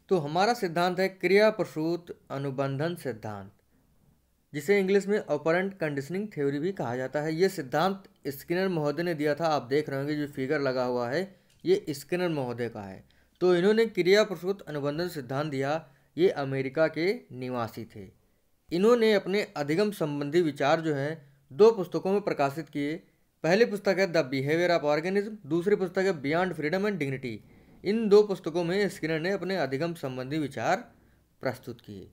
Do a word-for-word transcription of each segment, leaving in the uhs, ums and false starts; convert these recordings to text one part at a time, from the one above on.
तो हमारा सिद्धांत है क्रिया प्रसूत अनुबंधन सिद्धांत, जिसे इंग्लिश में ऑपरेंट कंडीशनिंग थ्योरी भी कहा जाता है। ये सिद्धांत स्किनर महोदय ने दिया था। आप देख रहे होंगे जो फिगर लगा हुआ है ये स्किनर महोदय का है। तो इन्होंने क्रिया प्रसूत अनुबंधन सिद्धांत दिया। ये अमेरिका के निवासी थे। इन्होंने अपने अधिगम संबंधी विचार जो हैं दो पुस्तकों में प्रकाशित किए। पहली पुस्तक है द बिहेवियर ऑफ ऑर्गेनिज्म, दूसरी पुस्तक है बियॉन्ड फ्रीडम एंड डिग्निटी। इन दो पुस्तकों में स्किनर ने अपने अधिगम संबंधी विचार प्रस्तुत किए।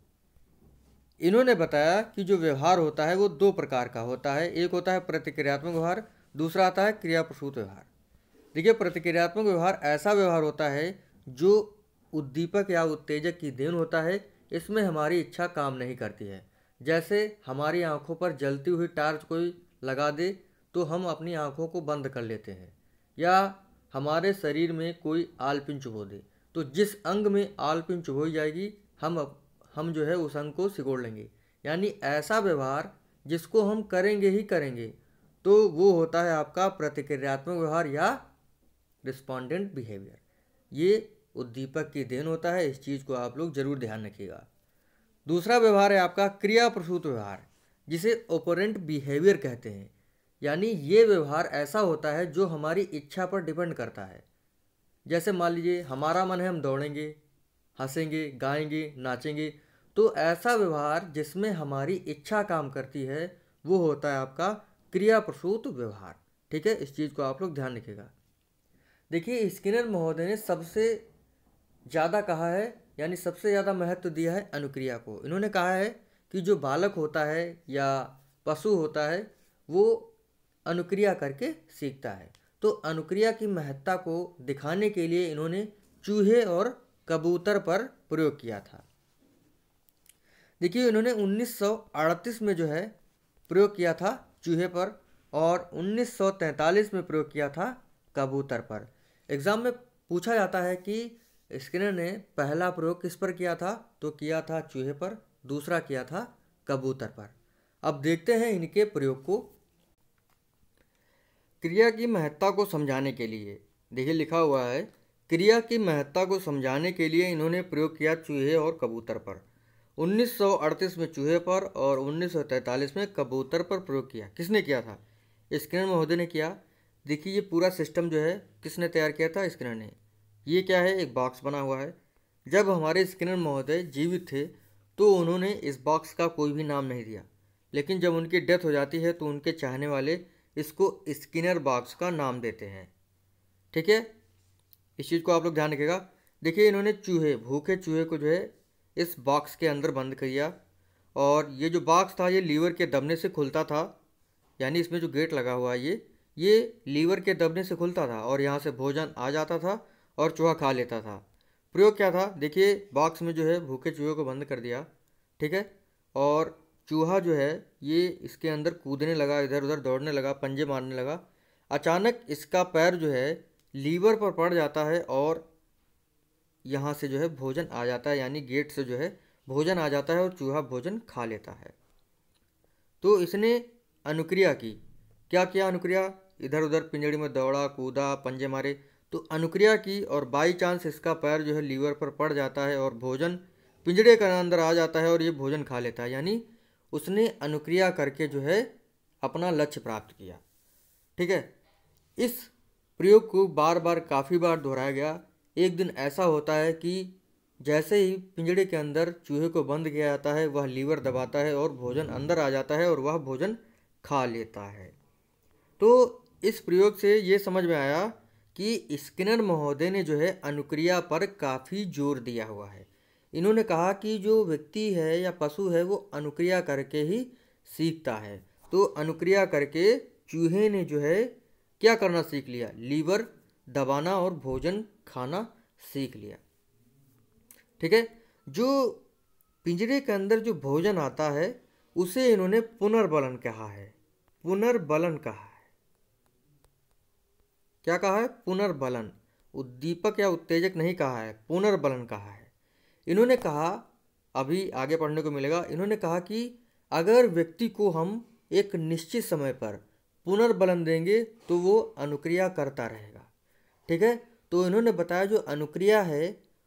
इन्होंने बताया कि जो व्यवहार होता है वो दो प्रकार का होता है। एक होता है प्रतिक्रियात्मक व्यवहार, दूसरा आता है क्रिया प्रसूत व्यवहार। देखिए, प्रतिक्रियात्मक व्यवहार ऐसा व्यवहार होता है जो उद्दीपक या उत्तेजक की देन होता है। इसमें हमारी इच्छा काम नहीं करती है। जैसे हमारी आंखों पर जलती हुई टार्च कोई लगा दे तो हम अपनी आंखों को बंद कर लेते हैं, या हमारे शरीर में कोई आलपिन चुभो दे तो जिस अंग में आलपिन चुभोई जाएगी हम हम जो है उस अंग को सिकोड़ लेंगे। यानी ऐसा व्यवहार जिसको हम करेंगे ही करेंगे, तो वो होता है आपका प्रतिक्रियात्मक व्यवहार या रिस्पॉन्डेंट बिहेवियर। ये उद्दीपक की देन होता है। इस चीज़ को आप लोग जरूर ध्यान रखिएगा। दूसरा व्यवहार है आपका क्रिया प्रसूत व्यवहार, जिसे ओपरेंट बिहेवियर कहते हैं। यानी ये व्यवहार ऐसा होता है जो हमारी इच्छा पर डिपेंड करता है। जैसे मान लीजिए हमारा मन है हम दौड़ेंगे, हंसेंगे, गाएंगे, नाचेंगे, तो ऐसा व्यवहार जिसमें हमारी इच्छा काम करती है वो होता है आपका क्रिया प्रसूत व्यवहार। ठीक है, इस चीज़ को आप लोग ध्यान रखिएगा। देखिए, स्किनर महोदय ने सबसे ज़्यादा कहा है, यानी सबसे ज़्यादा महत्व दिया है अनुक्रिया को। इन्होंने कहा है कि जो बालक होता है या पशु होता है वो अनुक्रिया करके सीखता है। तो अनुक्रिया की महत्ता को दिखाने के लिए इन्होंने चूहे और कबूतर पर प्रयोग किया था। देखिए, इन्होंने उन्नीस सौ अड़तीस में जो है प्रयोग किया था चूहे पर, और उन्नीस सौ तैंतालीस में प्रयोग किया था कबूतर पर। एग्जाम में पूछा जाता है कि स्किनर ने पहला प्रयोग किस पर किया था, तो किया था चूहे पर, दूसरा किया था कबूतर पर। अब देखते हैं इनके प्रयोग को। क्रिया की महत्ता को समझाने के लिए, देखिए लिखा हुआ है, क्रिया की महत्ता को समझाने के लिए इन्होंने प्रयोग किया चूहे और कबूतर पर। उन्नीस सौ अड़तीस में चूहे पर और उन्नीस सौ तैंतालीस में कबूतर पर प्रयोग किया। किसने किया था? स्किनर महोदय ने किया। देखिए, ये पूरा सिस्टम जो है किसने तैयार किया था? स्किनर ने। ये क्या है? एक बॉक्स बना हुआ है। जब हमारे स्किनर महोदय जीवित थे तो उन्होंने इस बॉक्स का कोई भी नाम नहीं दिया, लेकिन जब उनकी डेथ हो जाती है तो उनके चाहने वाले इसको स्किनर बॉक्स का नाम देते हैं। ठीक है, इस चीज़ को आप लोग ध्यान रखिएगा। देखिए, इन्होंने चूहे, भूखे चूहे को जो है इस बॉक्स के अंदर बंद किया, और ये जो बॉक्स था ये लीवर के दबने से खुलता था। यानी इसमें जो गेट लगा हुआ है ये ये लीवर के दबने से खुलता था और यहाँ से भोजन आ जाता था और चूहा खा लेता था। प्रयोग क्या था? देखिए, बॉक्स में जो है भूखे चूहे को बंद कर दिया, ठीक है, और चूहा जो है ये इसके अंदर कूदने लगा, इधर उधर दौड़ने लगा, पंजे मारने लगा। अचानक इसका पैर जो है लीवर पर पड़ जाता है और यहाँ से जो है भोजन आ जाता है, यानी गेट से जो है भोजन आ जाता है और चूहा भोजन खा लेता है। तो इसने अनुक्रिया की। क्या किया? अनुक्रिया, इधर उधर पिंजड़ी में दौड़ा, कूदा, पंजे मारे, तो अनुक्रिया की, और बाई चांस इसका पैर जो है लीवर पर पड़ जाता है और भोजन पिंजड़े के अंदर आ जाता है और ये भोजन खा लेता है। यानी उसने अनुक्रिया करके जो है अपना लक्ष्य प्राप्त किया। ठीक है, इस प्रयोग को बार बार काफ़ी बार दोहराया गया। एक दिन ऐसा होता है कि जैसे ही पिंजड़े के अंदर चूहे को बंद किया जाता है वह लीवर दबाता है और भोजन अंदर आ जाता है और वह भोजन खा लेता है। तो इस प्रयोग से ये समझ में आया कि स्किनर महोदय ने जो है अनुक्रिया पर काफ़ी जोर दिया हुआ है। इन्होंने कहा कि जो व्यक्ति है या पशु है वो अनुक्रिया करके ही सीखता है। तो अनुक्रिया करके चूहे ने जो है क्या करना सीख लिया? लीवर दबाना और भोजन खाना सीख लिया। ठीक है, जो पिंजरे के अंदर जो भोजन आता है उसे इन्होंने पुनर्बलन कहा है। पुनर्बलन कहा है। क्या कहा है? पुनर्बलन। उद्दीपक या उत्तेजक नहीं कहा है, पुनर्बलन कहा है। इन्होंने कहा, अभी आगे पढ़ने को मिलेगा, इन्होंने कहा कि अगर व्यक्ति को हम एक निश्चित समय पर पुनर्बलन देंगे तो वो अनुक्रिया करता रहेगा। ठीक है, तो इन्होंने बताया जो अनुक्रिया है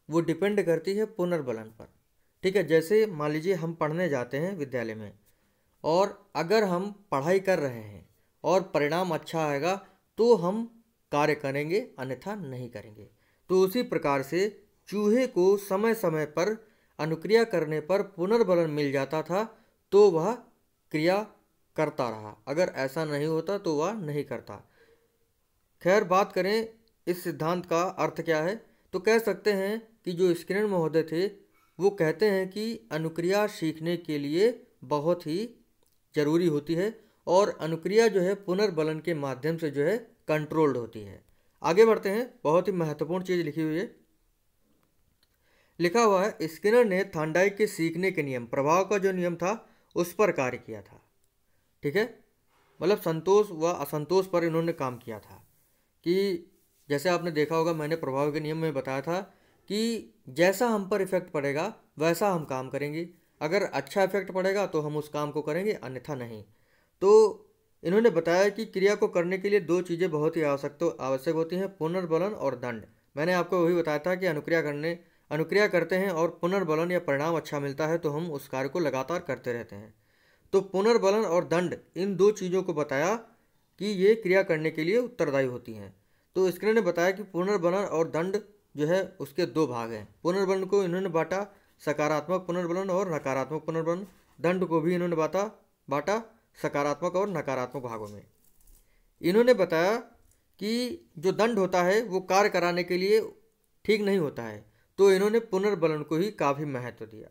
वो डिपेंड करती है पुनर्बलन पर। ठीक है, जैसे मान लीजिए हम पढ़ने जाते हैं विद्यालय में, और अगर हम पढ़ाई कर रहे हैं और परिणाम अच्छा आएगा तो हम कार्य करेंगे, अन्यथा नहीं करेंगे। तो उसी प्रकार से चूहे को समय समय पर अनुक्रिया करने पर पुनर्बलन मिल जाता था तो वह क्रिया करता रहा, अगर ऐसा नहीं होता तो वह नहीं करता। खैर, बात करें इस सिद्धांत का अर्थ क्या है, तो कह सकते हैं कि जो स्किनर महोदय थे वो कहते हैं कि अनुक्रिया सीखने के लिए बहुत ही जरूरी होती है और अनुक्रिया जो है पुनर्बलन के माध्यम से जो है कंट्रोल्ड होती है। आगे बढ़ते हैं, बहुत ही महत्वपूर्ण चीज़ लिखी हुई है। लिखा हुआ है, स्किनर ने थॉर्नडाइक के सीखने के नियम, प्रभाव का जो नियम था उस पर कार्य किया था। ठीक है, मतलब संतोष व असंतोष पर इन्होंने काम किया था। कि जैसे आपने देखा होगा, मैंने प्रभाव के नियम में बताया था कि जैसा हम पर इफेक्ट पड़ेगा वैसा हम काम करेंगे। अगर अच्छा इफेक्ट पड़ेगा तो हम उस काम को करेंगे, अन्यथा नहीं। तो इन्होंने बताया कि क्रिया को करने के लिए दो चीज़ें बहुत ही आवश्यक आवश्यक होती हैं, पुनर्बलन और दंड। मैंने आपको वही बताया था कि अनुक्रिया करने अनुक्रिया करते हैं और पुनर्बलन या परिणाम अच्छा मिलता है तो हम उस कार्य को लगातार करते रहते हैं। तो पुनर्बलन और दंड, इन दो चीज़ों को बताया कि ये क्रिया करने के लिए उत्तरदायी होती हैं। तो स्किनर ने बताया कि पुनर्बलन और दंड जो है उसके दो भाग हैं। पुनर्बलन को इन्होंने बांटा सकारात्मक पुनर्बलन और नकारात्मक पुनर्बलन, दंड को भी इन्होंने बांटा बांटा सकारात्मक और नकारात्मक भागों में। इन्होंने बताया कि जो दंड होता है वो कार्य कराने के लिए ठीक नहीं होता है, तो इन्होंने पुनर्बलन को ही काफ़ी महत्व दिया।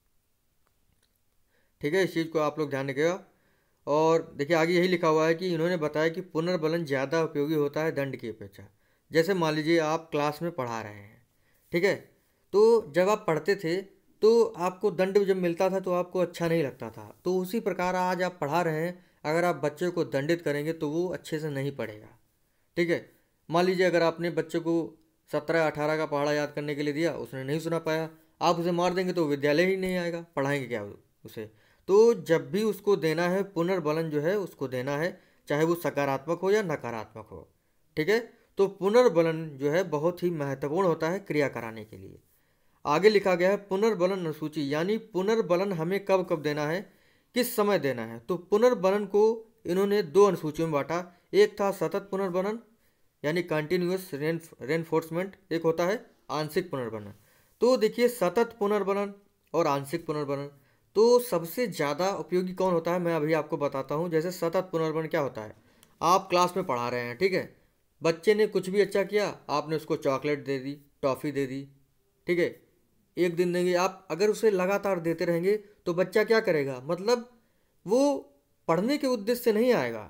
ठीक है, इस चीज़ को आप लोग ध्यान रखिएगा। और देखिए आगे यही लिखा हुआ है कि इन्होंने बताया कि पुनर्बलन ज़्यादा उपयोगी होता है दंड की अपेक्षा। जैसे मान लीजिए आप क्लास में पढ़ा रहे हैं, ठीक है, तो जब आप पढ़ते थे तो आपको दंड जब मिलता था तो आपको अच्छा नहीं लगता था। तो उसी प्रकार आज आप पढ़ा रहे हैं, अगर आप बच्चे को दंडित करेंगे तो वो अच्छे से नहीं पढ़ेगा। ठीक है, मान लीजिए अगर आपने बच्चे को सत्रह अठारह का पहाड़ा याद करने के लिए दिया, उसने नहीं सुना पाया, आप उसे मार देंगे तो विद्यालय ही नहीं आएगा, पढ़ाएंगे क्या उसे। तो जब भी उसको देना है पुनर्बलन जो है उसको देना है, चाहे वो सकारात्मक हो या नकारात्मक हो। ठीक है, तो पुनर्बलन जो है बहुत ही महत्वपूर्ण होता है क्रिया कराने के लिए। आगे लिखा गया है पुनर्बलन अनुसूची, यानी पुनर्बलन हमें कब कब देना है, किस समय देना है। तो पुनर्बलन को इन्होंने दो अनुसूचियों में बांटा, एक था सतत पुनर्बलन यानी कंटिन्यूअस रेनफोर्समेंट, एक होता है आंशिक पुनर्बलन। तो देखिए सतत पुनर्बलन और आंशिक पुनर्बलन, तो सबसे ज़्यादा उपयोगी कौन होता है मैं अभी आपको बताता हूँ। जैसे सतत पुनर्बलन क्या होता है, आप क्लास में पढ़ा रहे हैं, ठीक है, बच्चे ने कुछ भी अच्छा किया, आपने उसको चॉकलेट दे दी, टॉफ़ी दे दी, ठीक है, एक दिन देंगे आप, अगर उसे लगातार देते रहेंगे तो बच्चा क्या करेगा, मतलब वो पढ़ने के उद्देश्य से नहीं आएगा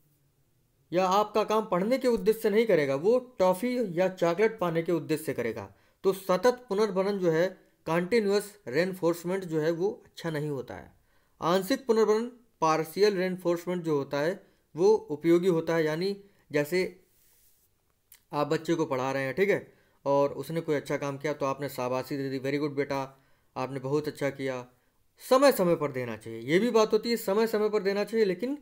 या आपका काम पढ़ने के उद्देश्य से नहीं करेगा, वो टॉफ़ी या चॉकलेट पाने के उद्देश्य से करेगा। तो सतत पुनर्बलन जो है, कंटिन्यूअस रेनफोर्समेंट जो है वो अच्छा नहीं होता है। आंशिक पुनर्बलन पार्शियल रेनफोर्समेंट जो होता है वो उपयोगी होता है। यानी जैसे आप बच्चे को पढ़ा रहे हैं, ठीक है, और उसने कोई अच्छा काम किया तो आपने शाबाशी दे दी, वेरी गुड बेटा, आपने बहुत अच्छा किया। समय समय पर देना चाहिए, ये भी बात होती है, समय समय पर देना चाहिए, लेकिन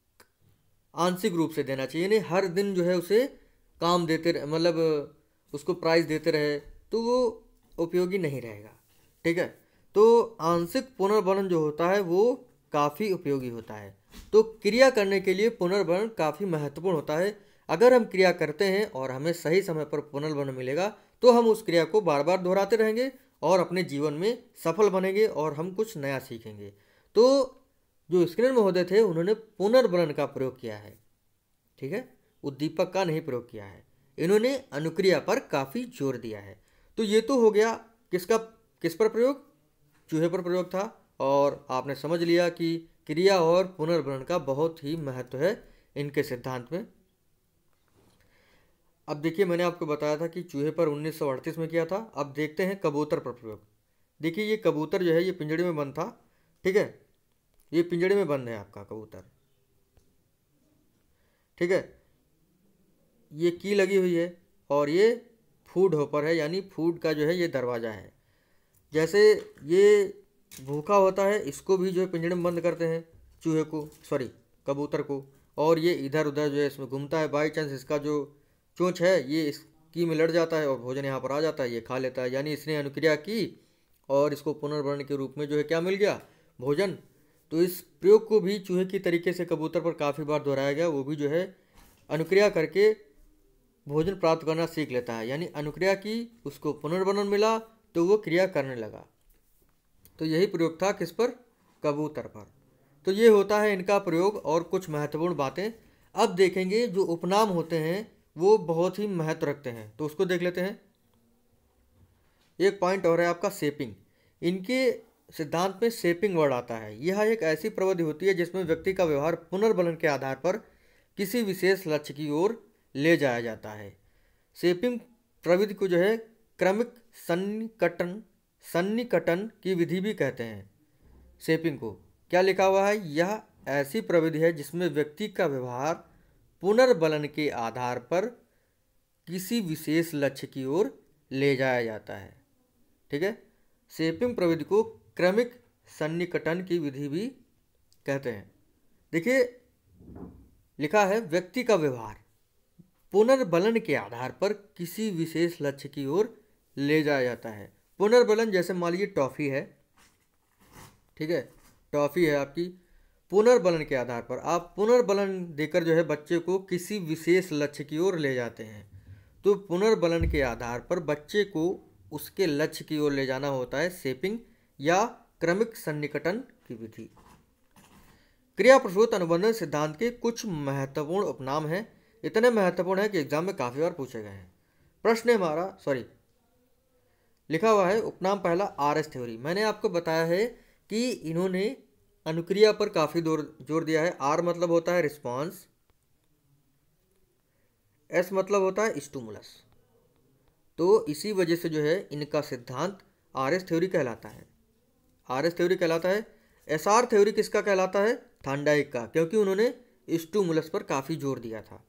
आंशिक रूप से देना चाहिए। नहीं हर दिन जो है उसे काम देते रहे, मतलब उसको प्राइज़ देते रहे तो वो उपयोगी नहीं रहेगा। ठीक है, तो आंशिक पुनर्बलन जो होता है वो काफ़ी उपयोगी होता है। तो क्रिया करने के लिए पुनर्बलन काफ़ी महत्वपूर्ण होता है। अगर हम क्रिया करते हैं और हमें सही समय पर पुनर्बलन मिलेगा तो हम उस क्रिया को बार बार दोहराते रहेंगे और अपने जीवन में सफल बनेंगे और हम कुछ नया सीखेंगे। तो जो स्किनर महोदय थे उन्होंने पुनर्बलन का प्रयोग किया है, ठीक है, उद्दीपक का नहीं प्रयोग किया है। इन्होंने अनुक्रिया पर काफ़ी जोर दिया है। तो ये तो हो गया किसका किस पर प्रयोग, चूहे पर प्रयोग था, और आपने समझ लिया कि क्रिया और पुनर्बलन का बहुत ही महत्व है इनके सिद्धांत में। अब देखिए मैंने आपको बताया था कि चूहे पर उन्नीस सौ अड़तीस में किया था। अब देखते हैं कबूतर पर प्रयोग। देखिए ये कबूतर जो है ये पिंजड़े में बंद था, ठीक है, ये पिंजड़े में बंद है आपका कबूतर, ठीक है, ये की लगी हुई है और ये फूड होपर है, यानी फूड का जो है ये दरवाज़ा है। जैसे ये भूखा होता है, इसको भी जो है पिंजड़े में बंद करते हैं, चूहे को, सॉरी कबूतर को, और ये इधर उधर जो है इसमें घूमता है। बाई चांस इसका जो चोंच है ये इस की में लड़ जाता है और भोजन यहाँ पर आ जाता है, ये खा लेता है। यानी इसने अनुक्रिया की और इसको पुनर्वर्ण के रूप में जो है क्या मिल गया, भोजन। तो इस प्रयोग को भी चूहे की तरीके से कबूतर पर काफ़ी बार दोहराया गया। वो भी जो है अनुक्रिया करके भोजन प्राप्त करना सीख लेता है। यानी अनुक्रिया की, उसको पुनर्वर्ण मिला तो वो क्रिया करने लगा। तो यही प्रयोग था किस पर, कबूतर पर। तो ये होता है इनका प्रयोग। और कुछ महत्वपूर्ण बातें अब देखेंगे। जो उपनाम होते हैं वो बहुत ही महत्व रखते हैं, तो उसको देख लेते हैं। एक पॉइंट और है आपका शेपिंग। इनके सिद्धांत में शेपिंग वर्ड आता है। यह एक ऐसी प्रविधि होती है जिसमें व्यक्ति का व्यवहार पुनर्बलन के आधार पर किसी विशेष लक्ष्य की ओर ले जाया जाता है। शेपिंग प्रविधि को जो है क्रमिक सन्निकटन सन्निकटन की विधि भी कहते हैं। शेपिंग को क्या लिखा हुआ है, यह ऐसी प्रविधि है जिसमें व्यक्ति का व्यवहार पुनर्बलन के आधार पर किसी विशेष लक्ष्य की ओर ले जाया जाता है। ठीक है, शेपिंग प्रविधि को क्रमिक सन्निकटन की विधि भी कहते हैं। देखिए लिखा है व्यक्ति का व्यवहार पुनर्बलन के आधार पर किसी विशेष लक्ष्य की ओर ले जाया जाता है। पुनर्बलन जैसे मान लीजिए टॉफ़ी है, ठीक है, टॉफ़ी है आपकी, पुनर्बलन के आधार पर आप पुनर्बलन देकर जो है बच्चे को किसी विशेष लक्ष्य की ओर ले जाते हैं। तो पुनर्बलन के आधार पर बच्चे को उसके लक्ष्य की ओर ले जाना होता है शेपिंग या क्रमिक सन्निकटन की विधि। क्रिया प्रसूत अनुबंधन सिद्धांत के कुछ महत्वपूर्ण उपनाम हैं। इतने महत्वपूर्ण है कि एग्जाम में काफ़ी बार पूछे गए हैं। प्रश्न है हमारा, सॉरी लिखा हुआ है उपनाम पहला आर एस थ्योरी। मैंने आपको बताया है कि इन्होंने अनुक्रिया पर काफ़ी जोर जोर दिया है। आर मतलब होता है रिस्पॉन्स, एस मतलब होता है स्टिमुलस। तो इसी वजह से जो है इनका सिद्धांत आर एस थ्योरी कहलाता है। आर एस थ्योरी कहलाता है। एस आर थ्योरी किसका कहलाता है, थॉर्नडाइक का, क्योंकि उन्होंने स्टिमुलस पर काफ़ी जोर दिया था।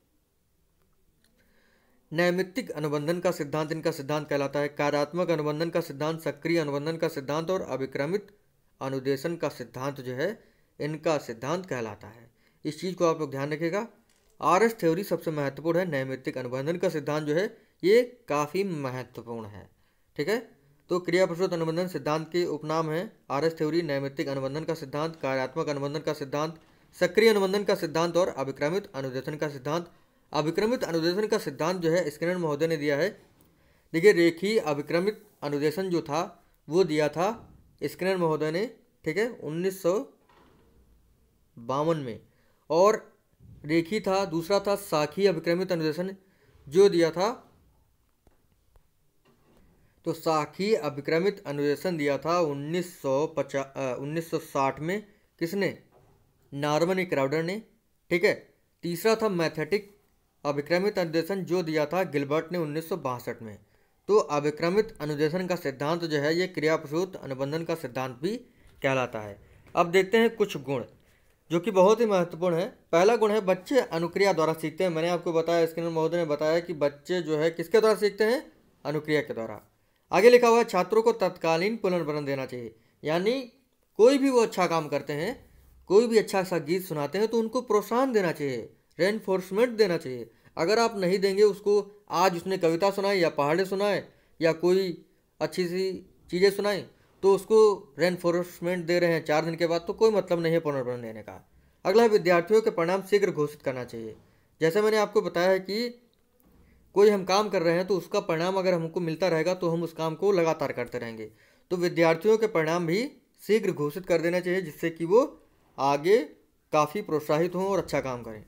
नैमित्तिक अनुबंधन का सिद्धांत इनका सिद्धांत कहलाता है। कार्यात्मक अनुबंधन का सिद्धांत, सक्रिय अनुबंधन का सिद्धांत और अभिक्रमित अनुदेशन का सिद्धांत जो है इनका सिद्धांत कहलाता है। इस चीज़ को आप लोग ध्यान रखिएगा। आर एस थ्योरी सबसे महत्वपूर्ण है। नैमित्तिक अनुबंधन का सिद्धांत जो है ये काफ़ी महत्वपूर्ण है। ठीक है, तो क्रिया प्रसूत अनुबंधन सिद्धांत के उपनाम हैं आर एस थ्योरी, नैमित्तिक अनुबंधन का सिद्धांत, कार्यात्मक अनुबंधन का सिद्धांत, सक्रिय अनुबंधन का सिद्धांत और अभिक्रमित अनुदेशन का सिद्धांत। अभिक्रमित अनुदेशन का सिद्धांत जो है स्किनर महोदय ने दिया है। देखिए रेखीय अभिक्रमित अनुदेशन जो था वो दिया था स्किनर महोदय ने, ठीक है, उन्नीस सौ बावन में। और रेखी था, दूसरा था शाखीय अभिक्रमित अनुदेशन जो दिया था, तो शाखीय अभिक्रमित अनुदेशन दिया था उन्नीस सौ पचास उन्नीस सौ साठ में। किसने, नॉर्मन क्राउडर ने। ठीक है, तीसरा था मैथेटिक अभिक्रमित अनुदेशन जो दिया था गिलबर्ट ने उन्नीस सौ बासठ में। तो अभिक्रमित अनुदेशन का सिद्धांत जो है ये क्रिया प्रसूत अनुबंधन का सिद्धांत भी कहलाता है। अब देखते हैं कुछ गुण जो कि बहुत ही महत्वपूर्ण है। पहला गुण है बच्चे अनुक्रिया द्वारा सीखते हैं। मैंने आपको बताया, स्किनर महोदय ने बताया कि बच्चे जो है किसके द्वारा सीखते हैं, अनुक्रिया के द्वारा। आगे लिखा हुआ है छात्रों को तत्कालीन पुनर्वरण देना चाहिए। यानी कोई भी वो अच्छा काम करते हैं, कोई भी अच्छा सा गीत सुनाते हैं तो उनको प्रोत्साहन देना चाहिए, रेनफोर्समेंट देना चाहिए। अगर आप नहीं देंगे उसको, आज उसने कविता सुनाई या पहाड़े सुनाए या कोई अच्छी सी चीज़ें सुनाई तो उसको रेनफोर्समेंट दे रहे हैं चार दिन के बाद, तो कोई मतलब नहीं है पुनर्वरण देने का। अगला है विद्यार्थियों के परिणाम शीघ्र घोषित करना चाहिए। जैसे मैंने आपको बताया है कि कोई हम काम कर रहे हैं तो उसका परिणाम अगर हमको मिलता रहेगा तो हम उस काम को लगातार करते रहेंगे। तो विद्यार्थियों के परिणाम भी शीघ्र घोषित कर देना चाहिए जिससे कि वो आगे काफ़ी प्रोत्साहित हों और अच्छा काम करें।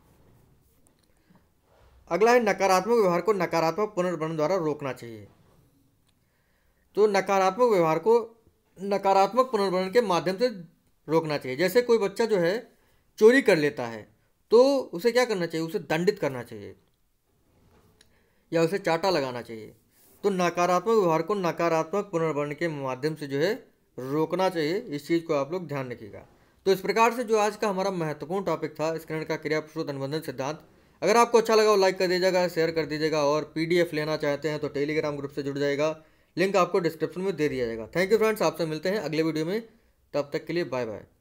अगला है नकारात्मक व्यवहार को नकारात्मक पुनर्वरण द्वारा रोकना चाहिए। तो नकारात्मक व्यवहार को नकारात्मक पुनर्वरण के माध्यम से रोकना चाहिए। जैसे कोई बच्चा जो है चोरी कर लेता है तो उसे क्या करना चाहिए, उसे दंडित करना चाहिए या उसे चाटा लगाना चाहिए। तो नकारात्मक व्यवहार को नकारात्मक पुनर्वरण के माध्यम से जो है रोकना चाहिए। इस चीज़ को आप लोग ध्यान रखिएगा। तो इस प्रकार से जो आज का हमारा महत्वपूर्ण टॉपिक था स्किनर का क्रिया प्रसूत अनुबंधन सिद्धांत, अगर आपको अच्छा लगा वो लाइक कर दीजिएगा, शेयर कर दीजिएगा और पीडीएफ लेना चाहते हैं तो टेलीग्राम ग्रुप से जुड़ जाएगा, लिंक आपको डिस्क्रिप्शन में दे दिया जाएगा। थैंक यू फ्रेंड्स, आपसे मिलते हैं अगले वीडियो में, तब तक के लिए बाय बाय।